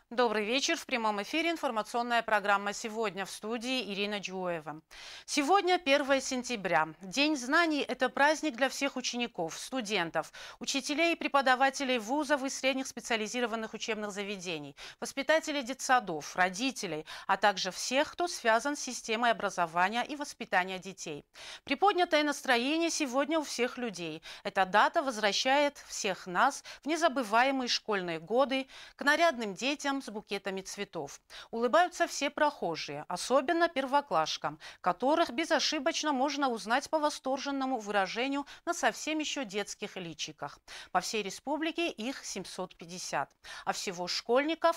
Добрый вечер. В прямом эфире информационная программа «Сегодня» в студии Ирина Джуева. Сегодня 1 сентября. День знаний – это праздник для всех учеников, студентов, учителей и преподавателей вузов и средних специализированных учебных заведений, воспитателей детсадов, родителей, а также всех, кто связан с системой образования и воспитания детей. Приподнятое настроение сегодня у всех людей. Эта дата возвращает всех нас в незабываемые школьные годы, к нарядным детям с букетами цветов. Улыбаются все прохожие, особенно первоклашкам, которых безошибочно можно узнать по восторженному выражению на совсем еще детских личиках. По всей республике их 750, а всего школьников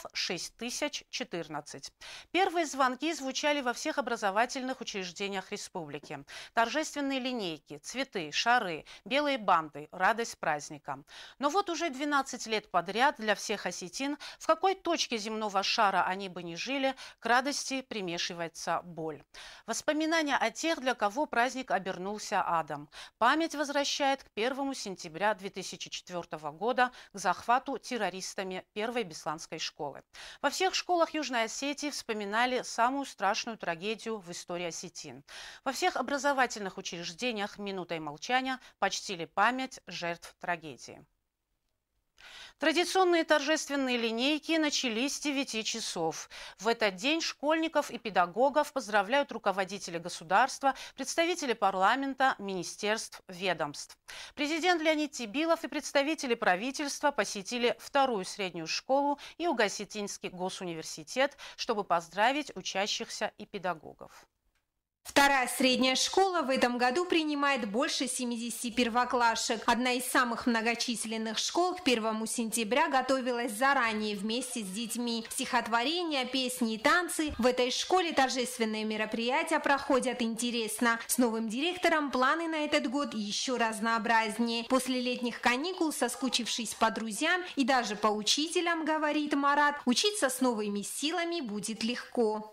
6014. Первые звонки звучали во всех образовательных учреждениях республики. Торжественные линейки, цветы, шары, белые банты, радость праздника. Но вот уже 12 лет подряд для всех осетин, в какой точке земного шара они бы ни жили, к радости примешивается боль. Воспоминания о тех, для кого праздник обернулся адом. Память возвращает к 1 сентября 2004 года, к захвату террористами первой Бесланской школы. Во всех школах Южной Осетии вспоминали самую страшную трагедию в истории осетин. Во всех образовательных учреждениях минутой молчания почтили память жертв трагедии. Традиционные торжественные линейки начались с 9 часов. В этот день школьников и педагогов поздравляют руководители государства, представители парламента, министерств, ведомств. Президент Леонид Тибилов и представители правительства посетили вторую среднюю школу и Угасетинский госуниверситет, чтобы поздравить учащихся и педагогов. Вторая средняя школа в этом году принимает больше 70 первоклашек. Одна из самых многочисленных школ к 1 сентября готовилась заранее вместе с детьми. Стихотворения, песни и танцы. В этой школе торжественные мероприятия проходят интересно. С новым директором планы на этот год еще разнообразнее. После летних каникул, соскучившись по друзьям и даже по учителям, говорит Марат, учиться с новыми силами будет легко.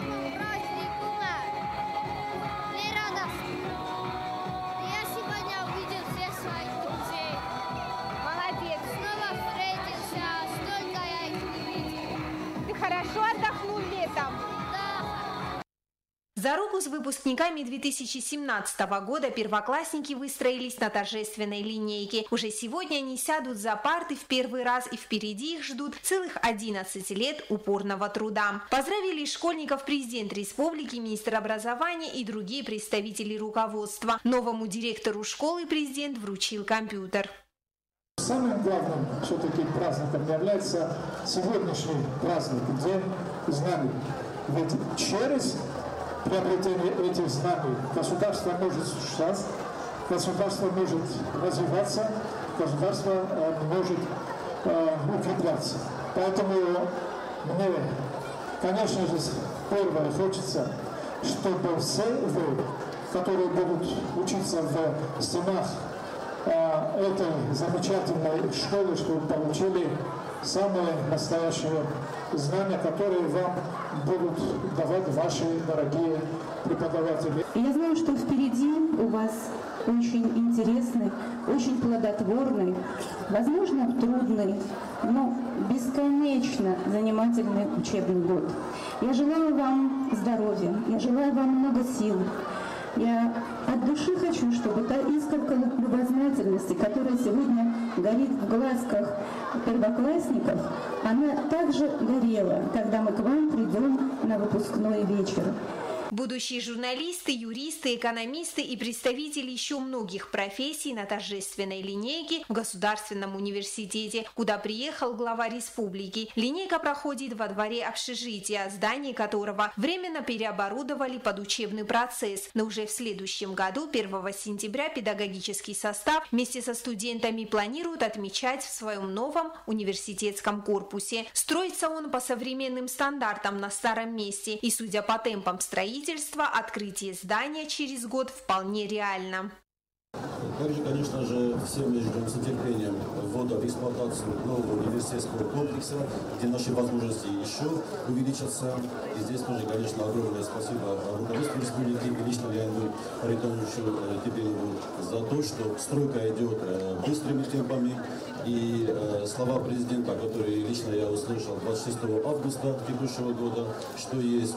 Хорошо отдохнул летом? Да. За руку с выпускниками 2017 года первоклассники выстроились на торжественной линейке. Уже сегодня они сядут за парты в первый раз, и впереди их ждут целых 11 лет упорного труда. Поздравили школьников президент республики, министр образования и другие представители руководства. Новому директору школы президент вручил компьютер. Самым главным все-таки праздником является сегодняшний праздник, День знаний. Ведь через приобретение этих знаний государство может существовать, государство может развиваться, государство может укрепляться. Поэтому мне, конечно же, первое хочется, чтобы все вы, которые будут учиться в стенах этой замечательной школы, чтобы получили самые настоящие знания, которые вам будут давать ваши дорогие преподаватели. Я знаю, что впереди у вас очень интересный, очень плодотворный, возможно, трудный, но бесконечно занимательный учебный год. Я желаю вам здоровья, я желаю вам много сил. Я от души хочу, чтобы та искорка любознательности, которая сегодня горит в глазках первоклассников, она также горела, когда мы к вам придем на выпускной вечер. Будущие журналисты, юристы, экономисты и представители еще многих профессий на торжественной линейке в Государственном университете, куда приехал глава республики. Линейка проходит во дворе общежития, здание которого временно переоборудовали под учебный процесс. Но уже в следующем году, 1 сентября, педагогический состав вместе со студентами планируют отмечать в своем новом университетском корпусе. Строится он по современным стандартам на старом месте, и, судя по темпам строительства, открытие здания через год вполне реально. Также, конечно же, все мы ждем с нетерпением ввода в эксплуатацию нового университетского комплекса, где наши возможности еще увеличатся. И здесь тоже, конечно, огромное спасибо руководству республики и лично Леониду Харитоновичу Тибилову за то, что стройка идет быстрыми темпами. И слова президента, которые лично я услышал 26 августа текущего года, что есть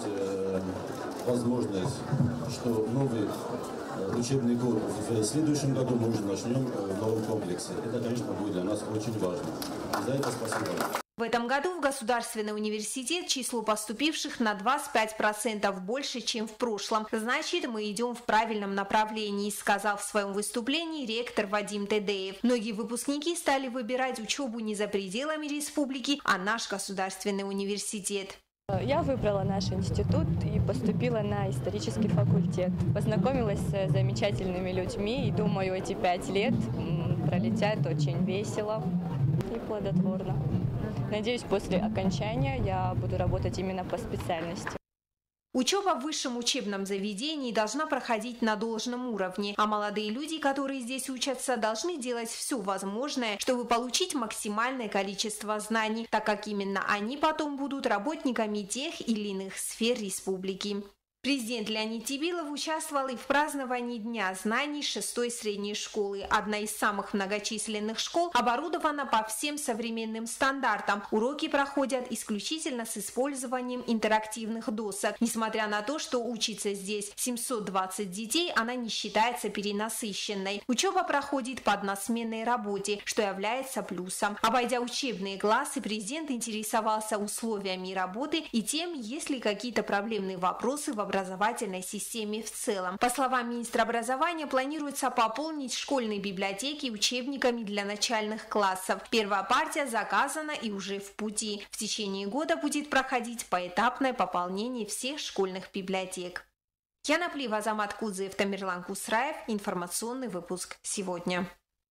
возможность, что новый учебный год в следующем году мы уже начнем в новом комплексе. Это, конечно, будет для нас очень важно. И за это спасибо. В этом году в Государственный университет число поступивших на 25% больше, чем в прошлом. Значит, мы идем в правильном направлении, сказал в своем выступлении ректор Вадим Тедеев. Многие выпускники стали выбирать учебу не за пределами республики, а наш Государственный университет. Я выбрала наш институт и поступила на исторический факультет. Познакомилась с замечательными людьми и думаю, эти 5 лет пролетят очень весело и плодотворно. Надеюсь, после окончания я буду работать именно по специальности. Учеба в высшем учебном заведении должна проходить на должном уровне, а молодые люди, которые здесь учатся, должны делать все возможное, чтобы получить максимальное количество знаний, так как именно они потом будут работниками тех или иных сфер республики. Президент Леонид Тибилов участвовал и в праздновании Дня знаний 6-й средней школы. Одна из самых многочисленных школ оборудована по всем современным стандартам. Уроки проходят исключительно с использованием интерактивных досок. Несмотря на то, что учится здесь 720 детей, она не считается перенасыщенной. Учеба проходит по односменной работе, что является плюсом. Обойдя учебные классы, президент интересовался условиями работы и тем, есть ли какие-то проблемные вопросы в образовательной системе в целом. По словам министра образования, планируется пополнить школьные библиотеки учебниками для начальных классов. Первая партия заказана и уже в пути. В течение года будет проходить поэтапное пополнение всех школьных библиотек. Яна Плива, Азамат Кудзеев, Тамерлан Кусраев. Информационный выпуск сегодня.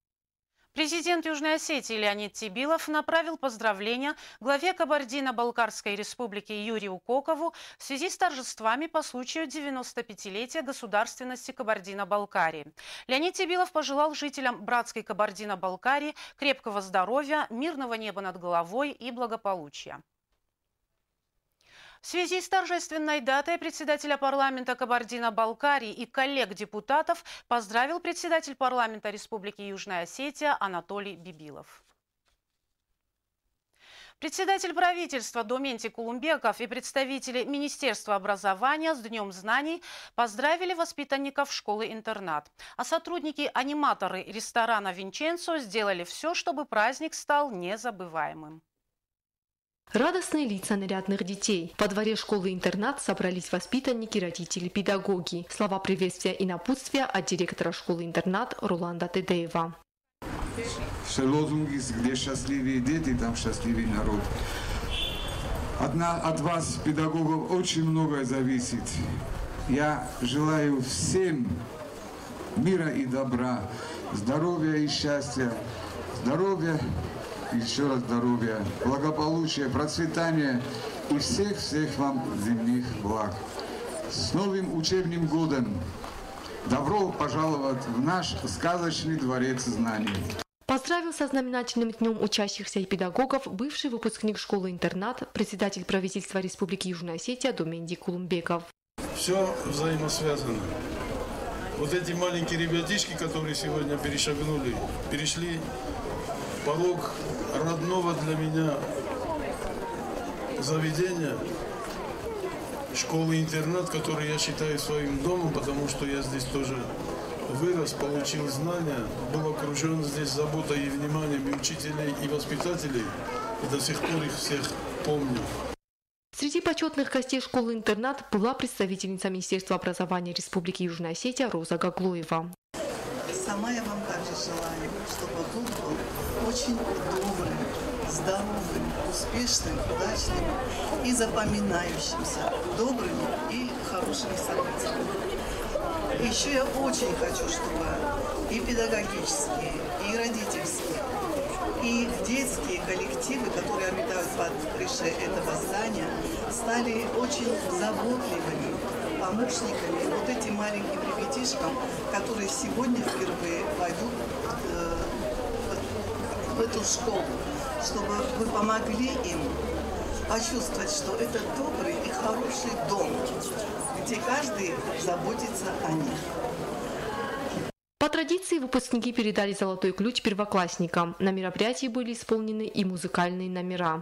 Президент Южной Осетии Леонид Тибилов направил поздравления главе Кабардино-Балкарской республики Юрию Кокову в связи с торжествами по случаю 95-летия государственности Кабардино-Балкарии. Леонид Тибилов пожелал жителям братской Кабардино-Балкарии крепкого здоровья, мирного неба над головой и благополучия. В связи с торжественной датой председателя парламента Кабардино-Балкарии и коллег-депутатов поздравил председатель парламента Республики Южная Осетия Анатолий Бибилов. Председатель правительства Доменти Кулумбеков и представители Министерства образования с Днем знаний поздравили воспитанников школы-интернат. А сотрудники-аниматоры ресторана «Винченцо» сделали все, чтобы праздник стал незабываемым. Радостные лица нарядных детей. Во дворе школы-интернат собрались воспитанники, родители, педагоги. Слова приветствия и напутствия от директора школы-интернат Роланда Тедеева. Лозунги, где счастливые дети, там счастливый народ. От вас, педагогов, очень многое зависит. Я желаю всем мира и добра, здоровья и счастья, здоровья, еще раз здоровья, благополучия, процветания и всех вам земных благ. С новым учебным годом! Добро пожаловать в наш сказочный дворец знаний! Поздравил со знаменательным днем учащихся и педагогов бывший выпускник школы-интернат, председатель правительства Республики Южная Осетия Доменти Кулумбеков. Все взаимосвязано. Вот эти маленькие ребятишки, которые сегодня перешли порог родного для меня заведения, школы-интернат, который я считаю своим домом, потому что я здесь тоже вырос, получил знания, был окружен здесь заботой и вниманием и учителей, и воспитателей, и до сих пор их всех помню. Среди почетных гостей школы-интернат была представительница Министерства образования Республики Южная Осетия Роза Гаглоева. Сама я вам также желаю, чтобы год был очень добрым, здоровым, успешным, удачным и запоминающимся, добрыми и хорошими событиями. Еще я очень хочу, чтобы и педагогические, и родительские, и детские коллективы, которые обитают под крышей этого здания, стали очень заботливыми помощниками вот этим маленьким ребятишкам, которые сегодня впервые войдут в эту школу, чтобы вы помогли им почувствовать, что это добрый и хороший дом, где каждый заботится о них. По традиции выпускники передали золотой ключ первоклассникам. На мероприятии были исполнены и музыкальные номера.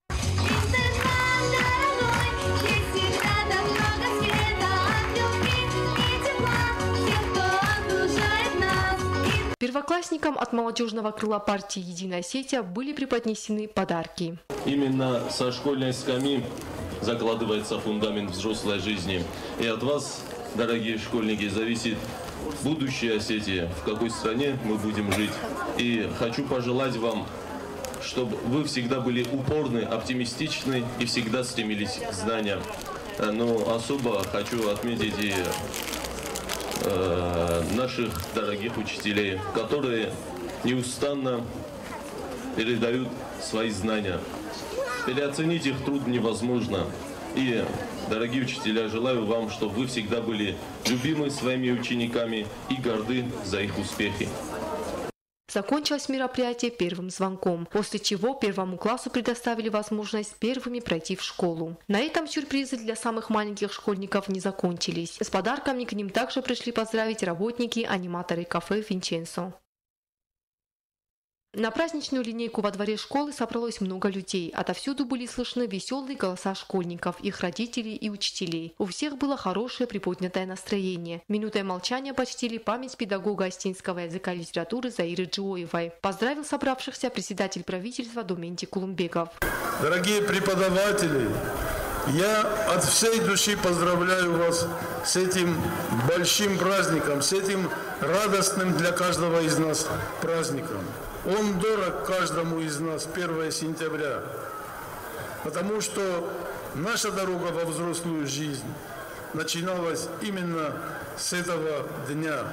Первоклассникам от молодежного крыла партии «Единая Осетия» были преподнесены подарки. Именно со школьной скамьи закладывается фундамент взрослой жизни. И от вас, дорогие школьники, зависит будущее Осетии, в какой стране мы будем жить. И хочу пожелать вам, чтобы вы всегда были упорны, оптимистичны и всегда стремились к знаниям. Но особо хочу отметить и наших дорогих учителей, которые неустанно передают свои знания. Переоценить их труд невозможно. И, дорогие учителя, желаю вам, чтобы вы всегда были любимы своими учениками и горды за их успехи. Закончилось мероприятие первым звонком, после чего первому классу предоставили возможность первыми пройти в школу. На этом сюрпризы для самых маленьких школьников не закончились. С подарками к ним также пришли поздравить работники, аниматоры кафе «Винченцо». На праздничную линейку во дворе школы собралось много людей. Отовсюду были слышны веселые голоса школьников, их родителей и учителей. У всех было хорошее приподнятое настроение. Минутой молчания почтили память педагога остинского языка и литературы Заиры Джуоевой. Поздравил собравшихся председатель правительства Доментий Кулумбеков. Дорогие преподаватели, я от всей души поздравляю вас с этим большим праздником, с этим радостным для каждого из нас праздником. Он дорог каждому из нас 1 сентября, потому что наша дорога во взрослую жизнь начиналась именно с этого дня.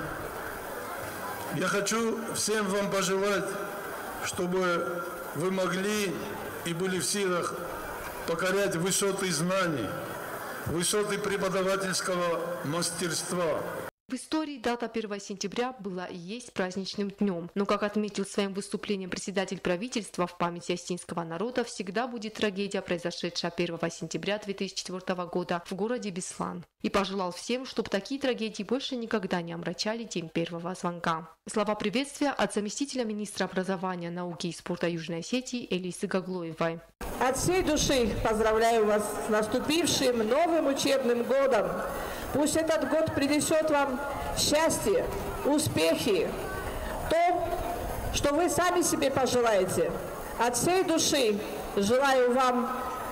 Я хочу всем вам пожелать, чтобы вы могли и были в силах покорять высоты знаний, высоты преподавательского мастерства. В истории дата 1 сентября была и есть праздничным днем, но, как отметил своим выступлением председатель правительства, в памяти остинского народа всегда будет трагедия, произошедшая 1 сентября 2004 года в городе Беслан. И пожелал всем, чтобы такие трагедии больше никогда не омрачали день первого звонка. Слова приветствия от заместителя министра образования, науки и спорта Южной Осетии Элисы Гаглоевой. От всей души поздравляю вас с наступившим новым учебным годом. Пусть этот год принесет вам счастье, успехи, то, что вы сами себе пожелаете. От всей души желаю вам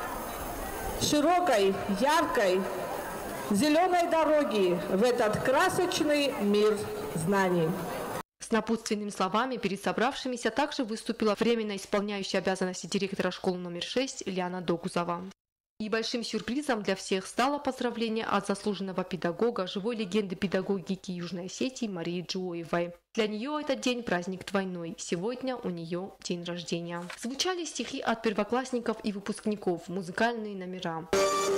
широкой, яркой, зеленой дороги в этот красочный мир знаний. С напутственными словами перед собравшимися также выступила временно исполняющая обязанности директора школы номер 6 Лиана Догузова. И большим сюрпризом для всех стало поздравление от заслуженного педагога, живой легенды педагогики Южной Осетии Марии Джуоевой. Для нее этот день праздник двойной. Сегодня у нее день рождения. Звучали стихи от первоклассников и выпускников, музыкальные номера.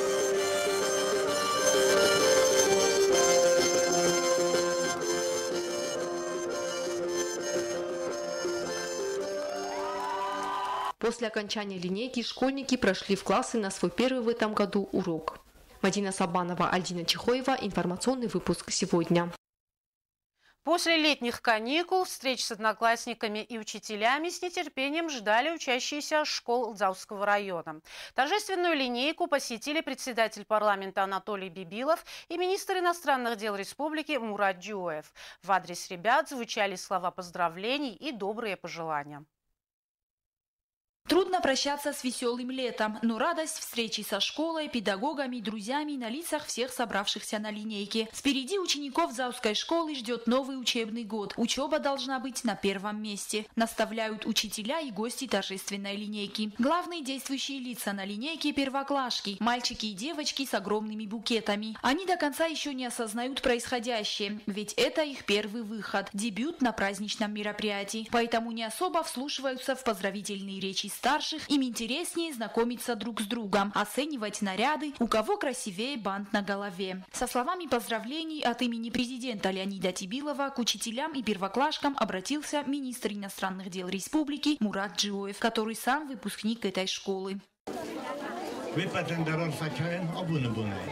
После окончания линейки школьники прошли в классы на свой первый в этом году урок. Мадина Сабанова, Альдина Чихоева. Информационный выпуск сегодня. После летних каникул встреч с одноклассниками и учителями с нетерпением ждали учащиеся школ Лдзауского района. Торжественную линейку посетили председатель парламента Анатолий Бибилов и министр иностранных дел республики Мурат Джуоев. В адрес ребят звучали слова поздравлений и добрые пожелания. Трудно прощаться с веселым летом, но радость встречи со школой, педагогами, друзьями на лицах всех собравшихся на линейке. Впереди учеников Заузской школы ждет новый учебный год. Учеба должна быть на первом месте, наставляют учителя и гости торжественной линейки. Главные действующие лица на линейке – первоклашки, мальчики и девочки с огромными букетами. Они до конца еще не осознают происходящее, ведь это их первый выход, дебют на праздничном мероприятии. Поэтому не особо вслушиваются в поздравительные речи старших, им интереснее знакомиться друг с другом, оценивать наряды, у кого красивее бант на голове. Со словами поздравлений от имени президента Леонида Тибилова к учителям и первоклашкам обратился министр иностранных дел республики Мурат Джуоев, который сам выпускник этой школы.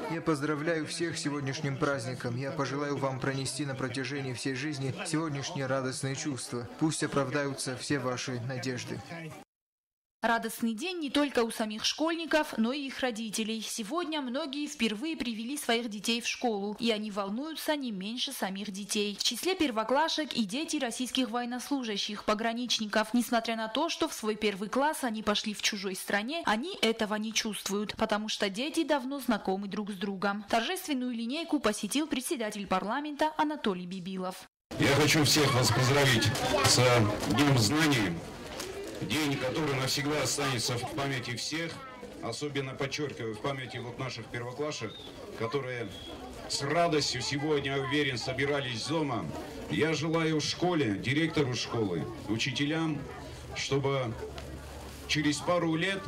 Я поздравляю всех с сегодняшним праздником. Я пожелаю вам пронести на протяжении всей жизни сегодняшние радостные чувства. Пусть оправдаются все ваши надежды. Радостный день не только у самих школьников, но и их родителей. Сегодня многие впервые привели своих детей в школу, и они волнуются не меньше самих детей. В числе первоклашек и дети российских военнослужащих, пограничников. Несмотря на то, что в свой первый класс они пошли в чужой стране, они этого не чувствуют, потому что дети давно знакомы друг с другом. Торжественную линейку посетил председатель парламента Анатолий Бибилов. Я хочу всех вас поздравить с Днем знаний. День, который навсегда останется в памяти всех, особенно, подчеркиваю, в памяти вот наших первоклашек, которые с радостью сегодня, я уверен, собирались дома. Я желаю школе, директору школы, учителям, чтобы через пару лет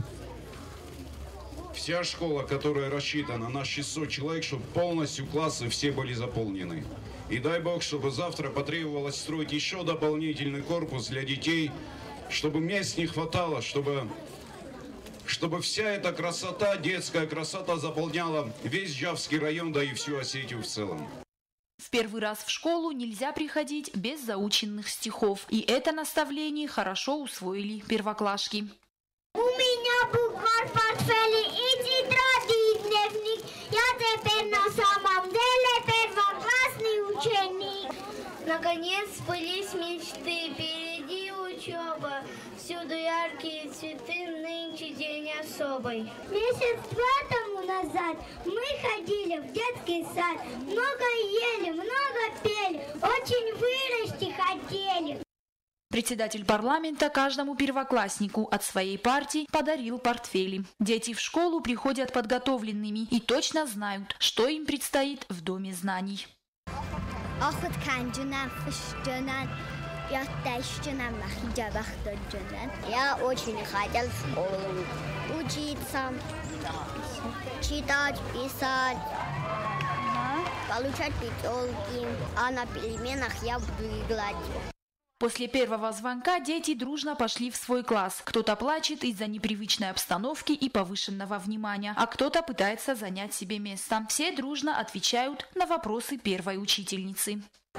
вся школа, которая рассчитана на 600 человек, чтобы полностью классы все были заполнены. И дай Бог, чтобы завтра потребовалось строить еще дополнительный корпус для детей, чтобы мест не хватало, чтобы вся эта красота, детская красота заполняла весь Жавский район, да и всю Осетию в целом. В первый раз в школу нельзя приходить без заученных стихов. И это наставление хорошо усвоили первоклашки. У меня буква в портфеле и тетрадь, и дневник. Я теперь на самом деле первоклассный ученик. Наконец сбылись мечты, впереди учеба. Всюду яркие цветы, нынче день особый. Месяц два тому назад мы ходили в детский сад. Много ели, много пели, очень вырасти хотели. Председатель парламента каждому первокласснику от своей партии подарил портфели. Дети в школу приходят подготовленными и точно знают, что им предстоит в Доме знаний. Я очень хотел в школу учиться, читать, писать, получать пятерки, а на переменах я буду играть. После первого звонка дети дружно пошли в свой класс. Кто-то плачет из-за непривычной обстановки и повышенного внимания, а кто-то пытается занять себе место. Все дружно отвечают на вопросы первой учительницы.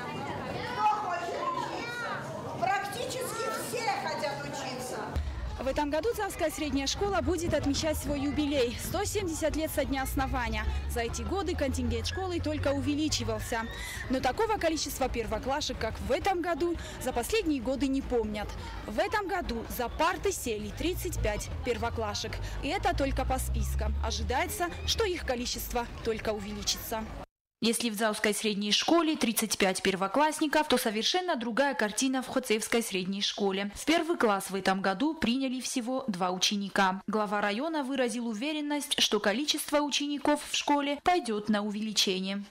Практически все хотят учиться. В этом году Завская средняя школа будет отмечать свой юбилей – 170 лет со дня основания. За эти годы контингент школы только увеличивался. Но такого количества первоклашек, как в этом году, за последние годы не помнят. В этом году за парты сели 35 первоклашек. И это только по спискам. Ожидается, что их количество только увеличится. Если в Завской средней школе 35 первоклассников, то совершенно другая картина в Хоцевской средней школе. В первый класс в этом году приняли всего 2 ученика. Глава района выразил уверенность, что количество учеников в школе пойдет на увеличение.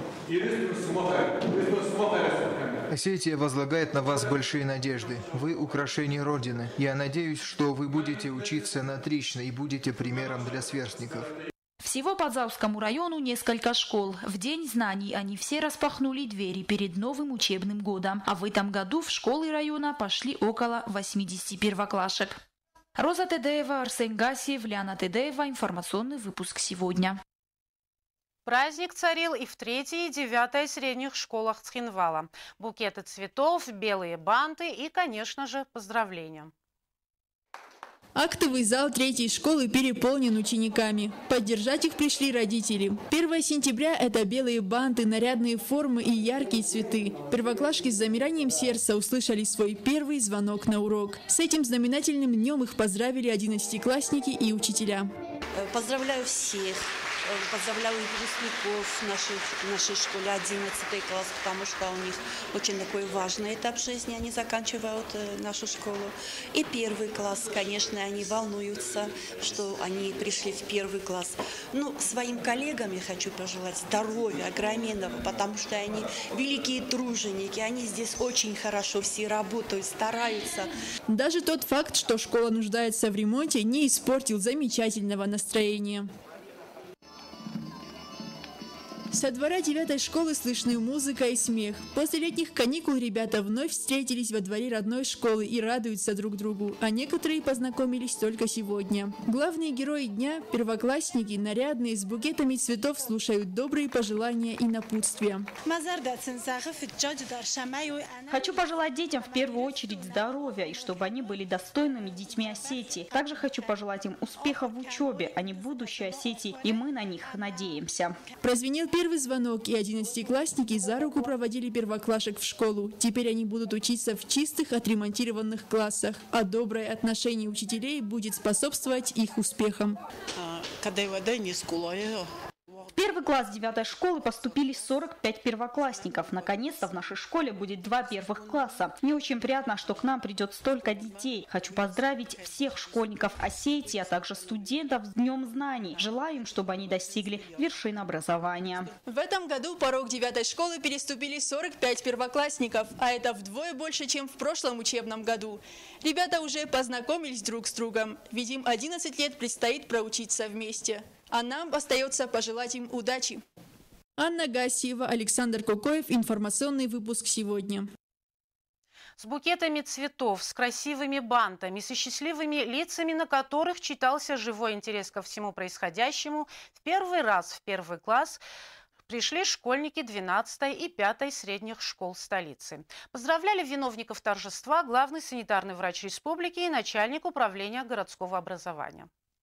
Осетия возлагает на вас большие надежды. Вы украшение Родины. Я надеюсь, что вы будете учиться на отлично и будете примером для сверстников. Всего по Завскому району несколько школ. В День знаний они все распахнули двери перед новым учебным годом. А в этом году в школы района пошли около 80 первоклашек. Роза Тедеева, Арсен Гасиев, Ляна Тедеева. Информационный выпуск сегодня. Праздник царил и в 3-й и 9-й средних школах Цхинвала. Букеты цветов, белые банты и, конечно же, поздравления. Актовый зал 3-й школы переполнен учениками. Поддержать их пришли родители. 1 сентября – это белые банты, нарядные формы и яркие цветы. Первоклашки с замиранием сердца услышали свой первый звонок на урок. С этим знаменательным днем их поздравили 11-классники и учителя. Поздравляю всех. Поздравляю выпускников нашей школе 11 класс, потому что у них очень такой важный этап жизни, они заканчивают нашу школу. И 1 класс, конечно, они волнуются, что они пришли в 1 класс. Ну, своим коллегам я хочу пожелать здоровья огроменного, потому что они великие труженики, они здесь очень хорошо все работают, стараются. Даже тот факт, что школа нуждается в ремонте, не испортил замечательного настроения. Со двора 9-й школы слышны музыка и смех. После летних каникул ребята вновь встретились во дворе родной школы и радуются друг другу, а некоторые познакомились только сегодня. Главные герои дня – первоклассники, нарядные, с букетами цветов, слушают добрые пожелания и напутствия. Хочу пожелать детям в первую очередь здоровья и чтобы они были достойными детьми Осетии. Также хочу пожелать им успехов в учебе, они будущее Осетии, и мы на них надеемся. Прозвенел первый звонок, и 11-классники за руку проводили первоклашек в школу. Теперь они будут учиться в чистых, отремонтированных классах, а доброе отношение учителей будет способствовать их успехам. В первый класс 9-й школы поступили 45 первоклассников. Наконец-то в нашей школе будет 2 первых класса. Мне очень приятно, что к нам придет столько детей. Хочу поздравить всех школьников Осетии, а также студентов с Днем знаний. Желаю им, чтобы они достигли вершин образования. В этом году порог 9-й школы переступили 45 первоклассников, а это вдвое больше, чем в прошлом учебном году. Ребята уже познакомились друг с другом, ведь им 11 лет предстоит проучиться вместе. А нам остается пожелать им удачи. Анна Гасиева, Александр Кокоев. Информационный выпуск сегодня. С букетами цветов, с красивыми бантами, со счастливыми лицами, на которых читался живой интерес ко всему происходящему, в первый раз в первый класс пришли школьники 12-й и 5-й средних школ столицы. Поздравляли виновников торжества главный санитарный врач республики и начальник управления городского образования.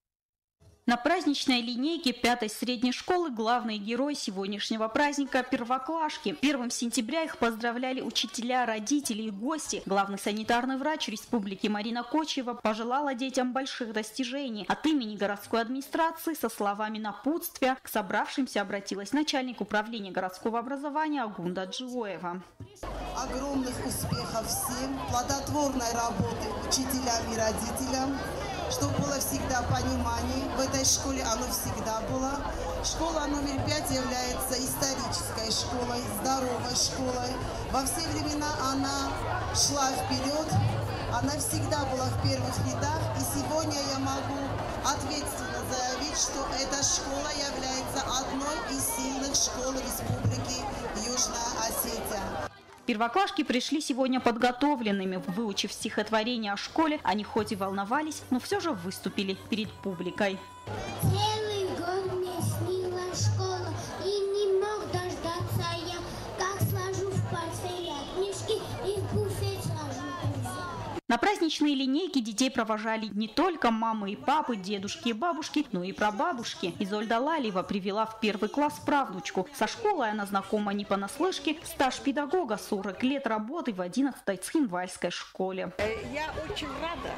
На праздничной линейке 5-й средней школы главный герой сегодняшнего праздника – первоклашки. 1 сентября их поздравляли учителя, родители и гости. Главный санитарный врач республики Марина Кочева пожелала детям больших достижений. От имени городской администрации со словами напутствия к собравшимся обратилась начальник управления городского образования Агунда Джиоева. Огромных успехов всем, плодотворной работы учителям и родителям, чтобы было всегда понимание. В этой школе оно всегда было. Школа номер 5 является исторической школой, здоровой школой. Во все времена она шла вперед, она всегда была в первых рядах. И сегодня я могу ответственно заявить, что эта школа является одной из сильных школ Республики Южная Осетия. Первоклашки пришли сегодня подготовленными. Выучив стихотворение о школе, они хоть и волновались, но все же выступили перед публикой. Целый год мне снилась школа, и не мог дождаться я, как сложу в портфеле книжки и в буфет сложу. На праздничные линейки детей провожали не только мамы и папы, дедушки и бабушки, но и прабабушки. Изольда Лалиева привела в первый класс правнучку. Со школой она знакома не понаслышке. Стаж педагога, 40 лет работы в 11-й Цхинвальской школе. Я очень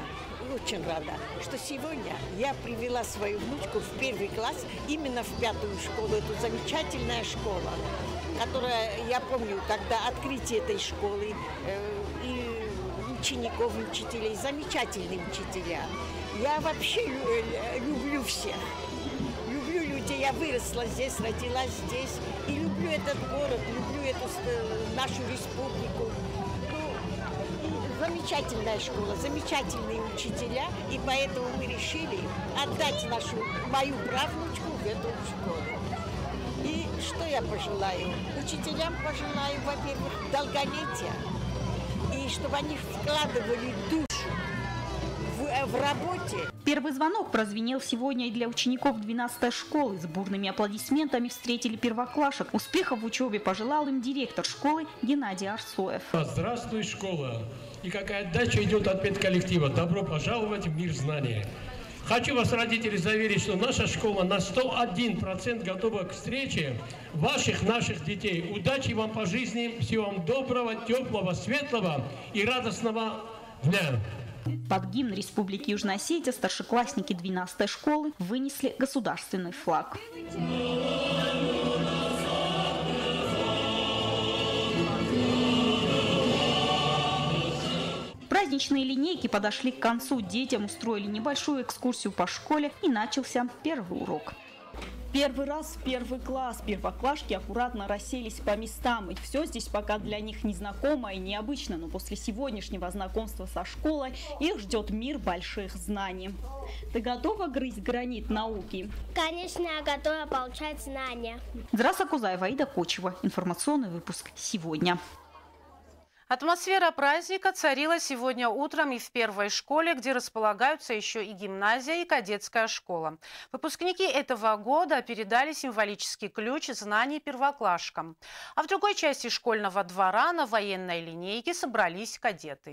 рада, что сегодня я привела свою внучку в первый класс, именно в 5-ю школу. Это замечательная школа, которая, я помню, тогда открытие этой школы и учеников, учителей, замечательные учителя. Я вообще люблю всех. Люблю людей. Я выросла здесь, родилась здесь. И люблю этот город, люблю эту нашу республику. Замечательная школа, замечательные учителя. И поэтому мы решили отдать мою правнучку в эту школу. И что я пожелаю? Учителям пожелаю, во-первых, долголетия. И чтобы они вкладывали душу в работе. Первый звонок прозвенел сегодня и для учеников 12-й школы. С бурными аплодисментами встретили первоклашек. Успехов в учебе пожелал им директор школы Геннадий Арсоев. Здравствуй, школа! И какая отдача идет от педколлектива. Добро пожаловать в мир знаний. Хочу вас, родители, заверить, что наша школа на 101% готова к встрече наших детей. Удачи вам по жизни, всего вам доброго, теплого, светлого и радостного дня. Под гимн Республики Южная Осетия старшеклассники 12-й школы вынесли государственный флаг. Праздничные линейки подошли к концу. Детям устроили небольшую экскурсию по школе и начался первый урок. Первый раз в первый класс первоклашки аккуратно расселись по местам. И все здесь пока для них незнакомо и необычно, но после сегодняшнего знакомства со школой их ждет мир больших знаний. Ты готова грызть гранит науки? Конечно, я готова получать знания. Здравствуй, Кузаева, Аида Кочева. Информационный выпуск сегодня. Атмосфера праздника царила сегодня утром и в первой школе, где располагаются еще и гимназия, и кадетская школа. Выпускники этого года передали символический ключ знаний первоклашкам. А в другой части школьного двора на военной линейке собрались кадеты.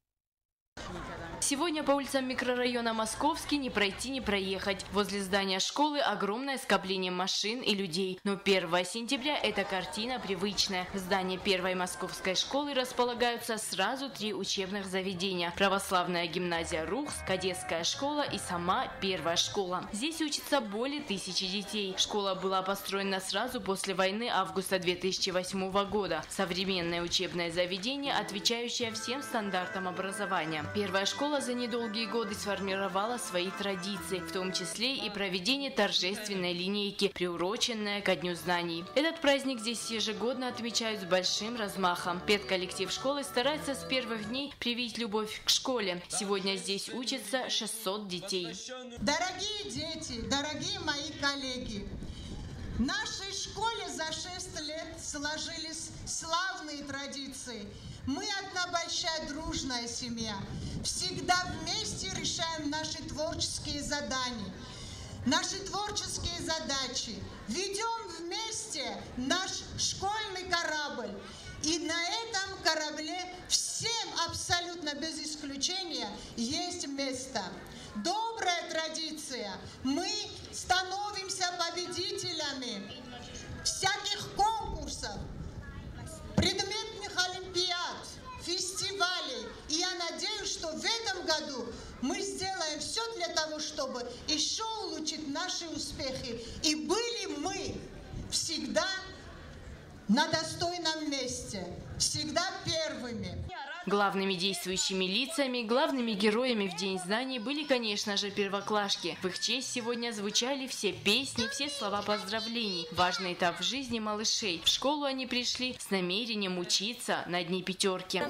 Сегодня по улицам микрорайона Московский не пройти, не проехать. Возле здания школы огромное скопление машин и людей. Но 1 сентября эта картина привычная. В здании первой московской школы располагаются сразу 3 учебных заведения. Православная гимназия РУХС, кадетская школа и сама первая школа. Здесь учатся более 1000 детей. Школа была построена сразу после войны августа 2008 года. Современное учебное заведение, отвечающее всем стандартам образования. Первая школа за недолгие годы сформировала свои традиции, в том числе и проведение торжественной линейки, приуроченной ко Дню знаний. Этот праздник здесь ежегодно отмечают с большим размахом. Педколлектив школы старается с первых дней привить любовь к школе. Сегодня здесь учатся 600 детей. Дорогие дети, дорогие мои коллеги, в нашей школе за 6 лет сложились славные традиции. Мы одна большая дружная семья. Всегда вместе решаем наши творческие задания, наши творческие задачи. Ведем вместе наш школьный корабль. И на этом корабле всем абсолютно без исключения есть место. Добрая традиция. Мы становимся победителями всяких конкурсов, предметных олимпиад, фестивалей. И я надеюсь, что в этом году мы сделаем все для того, чтобы еще улучшить наши успехи. И были мы всегда на достойном месте, всегда первыми. Главными действующими лицами, главными героями в День знаний были, конечно же, первоклашки. В их честь сегодня звучали все песни, все слова поздравлений. Важный этап в жизни малышей. В школу они пришли с намерением учиться на дни пятерки.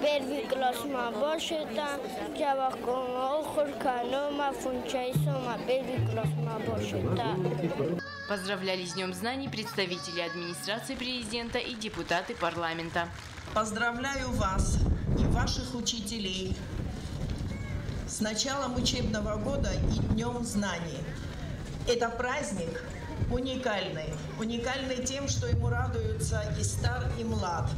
Поздравляли с Днем знаний представители администрации президента и депутаты парламента. Поздравляю вас и ваших учителей с началом учебного года и Днем знаний. Это праздник уникальный. Уникальный тем, что ему радуются и стар, и млад.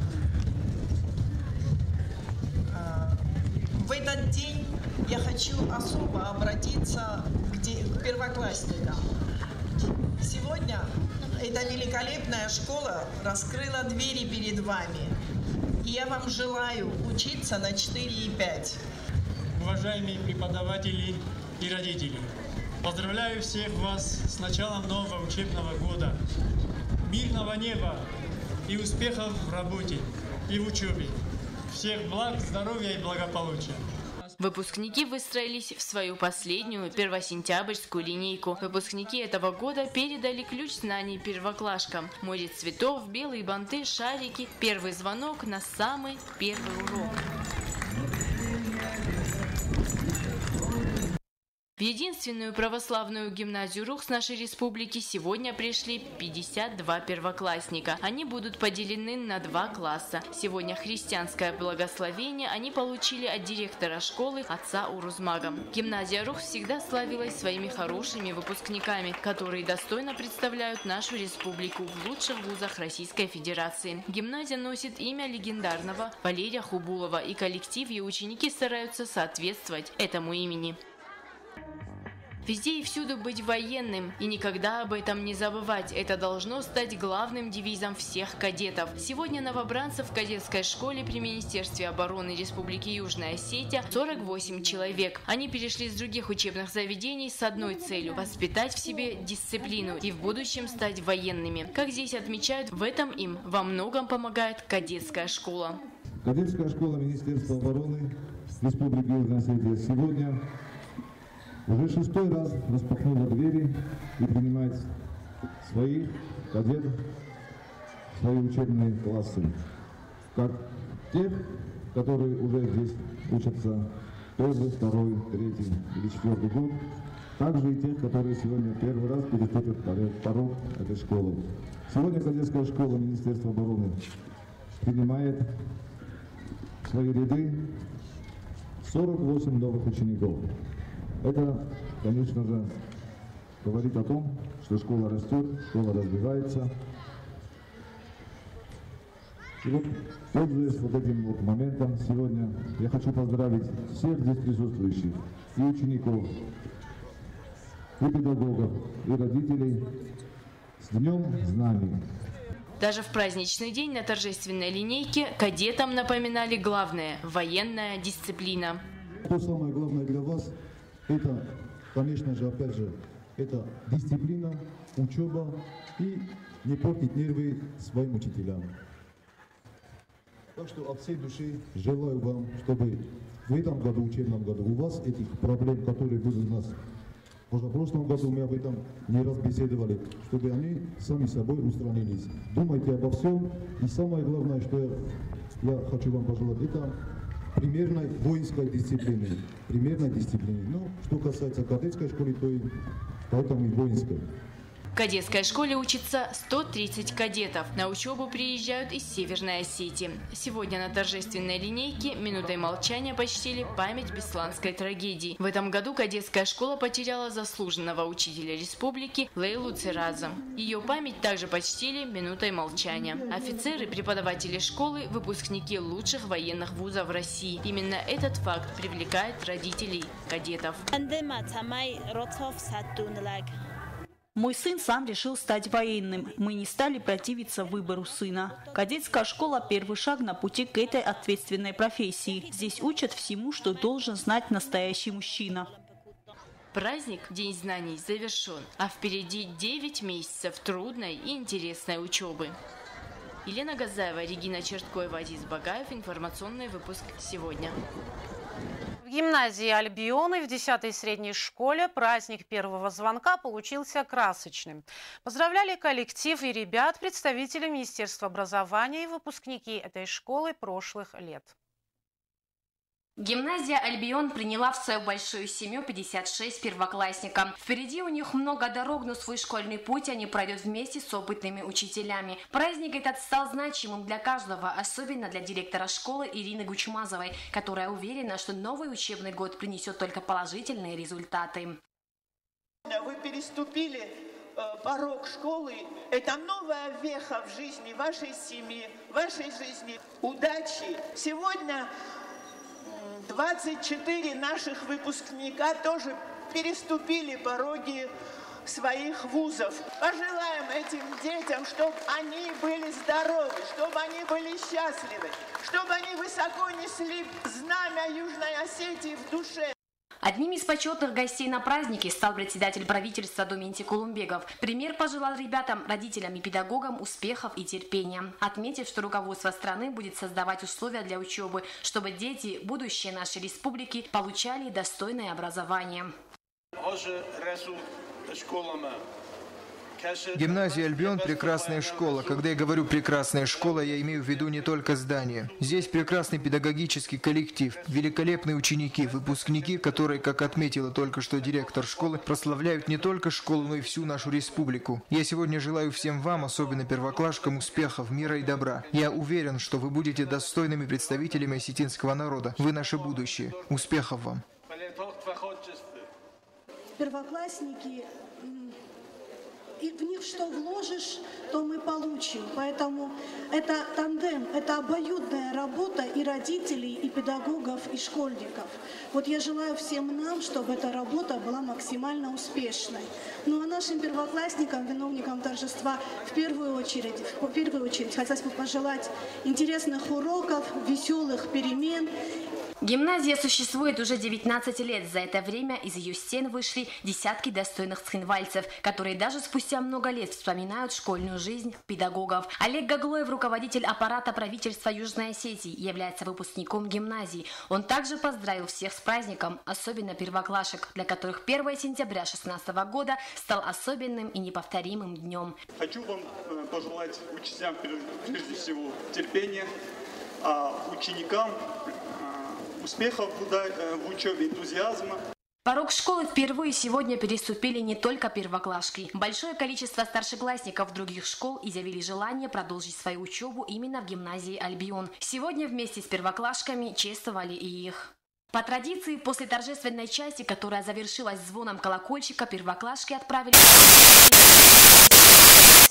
В этот день я хочу особо обратиться к первоклассникам. Сегодня эта великолепная школа раскрыла двери перед вами. И я вам желаю учиться на 4 и 5. Уважаемые преподаватели и родители, поздравляю всех вас с началом нового учебного года. Мирного неба и успехов в работе и в учебе. Всех благ, здоровья и благополучия. Выпускники выстроились в свою последнюю первосентябрьскую линейку. Выпускники этого года передали ключ знаний первоклашкам. Море цветов, белые банты, шарики, первый звонок на самый первый урок. В единственную православную гимназию РУХС нашей республики сегодня пришли 52 первоклассника. Они будут поделены на 2 класса. Сегодня христианское благословение они получили от директора школы отца Урузмага. Гимназия РУХС всегда славилась своими хорошими выпускниками, которые достойно представляют нашу республику в лучших вузах Российской Федерации. Гимназия носит имя легендарного Валерия Хубулова, и коллектив и ученики стараются соответствовать этому имени. Везде и всюду быть военным и никогда об этом не забывать. Это должно стать главным девизом всех кадетов. Сегодня новобранцев в кадетской школе при Министерстве обороны Республики Южная Осетия 48 человек. Они перешли с других учебных заведений с одной целью – воспитать в себе дисциплину и в будущем стать военными. Как здесь отмечают, в этом им во многом помогает кадетская школа. Кадетская школа Министерства обороны Республики Южная Осетия сегодня уже 6-й раз распахнула двери и принимает своих кадетов, свои учебные классы, как тех, которые уже здесь учатся первый, второй, третий или четвертый год, также и тех, которые сегодня первый раз переступят порог этой школы. Сегодня кадетская школа Министерства обороны принимает в свои ряды 48 новых учеников. Это, конечно же, говорит о том, что школа растет, школа развивается. И вот, пользуясь вот этим вот моментом, сегодня я хочу поздравить всех здесь присутствующих, и учеников, и педагогов, и родителей с Днем Знаний. Даже в праздничный день на торжественной линейке кадетам напоминали главное – военная дисциплина. Что самое главное для вас, это, конечно же, опять же, это дисциплина, учеба и не портить нервы своим учителям. Так что от всей души желаю вам, чтобы в этом году, учебном году, у вас этих проблем, которые были у нас в прошлом году, мы об этом не раз беседовали, чтобы они сами собой устранились. Думайте обо всем. И самое главное, что я хочу вам пожелать, это примерной воинской дисциплины. Примерной дисциплины. Но что касается кадетской школы, то и поэтому и воинской. В кадетской школе учатся 130 кадетов. На учебу приезжают из Северной Осетии. Сегодня на торжественной линейке минутой молчания почтили память бесланской трагедии. В этом году кадетская школа потеряла заслуженного учителя республики Лейлу Цераза. Ее память также почтили минутой молчания. Офицеры, преподаватели школы, выпускники лучших военных вузов России. Именно этот факт привлекает родителей кадетов. Мой сын сам решил стать военным. Мы не стали противиться выбору сына. Кадетская школа – первый шаг на пути к этой ответственной профессии. Здесь учат всему, что должен знать настоящий мужчина. Праздник День знаний завершен, а впереди 9 месяцев трудной и интересной учебы. Елена Газаева, Регина Черткоева, Азиз Багаев. Информационный выпуск сегодня. В гимназии Альбионы в 10-й средней школе праздник первого звонка получился красочным. Поздравляли коллектив и ребят представители Министерства образования и выпускники этой школы прошлых лет. Гимназия «Альбион» приняла в свою большую семью 56 первоклассников. Впереди у них много дорог, но свой школьный путь они пройдут вместе с опытными учителями. Праздник этот стал значимым для каждого, особенно для директора школы Ирины Гучмазовой, которая уверена, что новый учебный год принесет только положительные результаты. Вы переступили порог школы. Это новая веха в жизни вашей семьи, вашей жизни. Удачи! Сегодня 24 наших выпускника тоже переступили пороги своих вузов. Пожелаем этим детям, чтобы они были здоровы, чтобы они были счастливы, чтобы они высоко несли знамя Южной Осетии в душе. Одним из почетных гостей на празднике стал председатель правительства Дументий Кулумбеков. Премьер пожелал ребятам, родителям и педагогам успехов и терпения, отметив, что руководство страны будет создавать условия для учебы, чтобы дети, будущее нашей республики, получали достойное образование. Гимназия «Альбион» – прекрасная школа. Когда я говорю «прекрасная школа», я имею в виду не только здание. Здесь прекрасный педагогический коллектив, великолепные ученики, выпускники, которые, как отметила только что директор школы, прославляют не только школу, но и всю нашу республику. Я сегодня желаю всем вам, особенно первоклашкам, успехов, мира и добра. Я уверен, что вы будете достойными представителями осетинского народа. Вы наше будущее. Успехов вам! Первоклассники... И в них что вложишь, то мы получим. Поэтому это тандем, это обоюдная работа и родителей, и педагогов, и школьников. Вот я желаю всем нам, чтобы эта работа была максимально успешной. Ну а нашим первоклассникам, виновникам торжества, в первую очередь хотелось бы пожелать интересных уроков, веселых перемен. Гимназия существует уже 19 лет. За это время из ее стен вышли десятки достойных цхинвальцев, которые даже спустя много лет вспоминают школьную жизнь педагогов. Олег Гаглоев, руководитель аппарата правительства Южной Осетии, является выпускником гимназии. Он также поздравил всех с праздником, особенно первоклашек, для которых 1 сентября 2016 года стал особенным и неповторимым днем. Хочу вам пожелать учителям прежде всего терпения, а ученикам успехов в учебе, энтузиазма. Порог школы впервые сегодня переступили не только первоклашки. Большое количество старшеклассников других школ изъявили желание продолжить свою учебу именно в гимназии «Альбион». Сегодня вместе с первоклашками чествовали и их. По традиции, после торжественной части, которая завершилась звоном колокольчика, первоклашки отправились